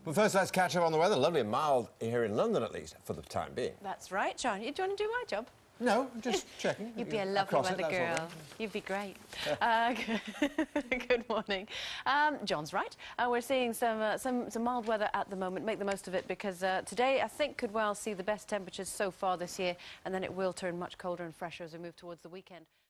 But first, let's catch up on the weather. Lovely and mild here in London, at least, for the time being. That's right, John. Do you want to do my job? No, just checking. You'd be a lovely weather girl. You'd be great. Good morning. John's right. We're seeing some mild weather at the moment. Make the most of it, because today I think could well see the best temperatures so far this year, and then it will turn much colder and fresher as we move towards the weekend.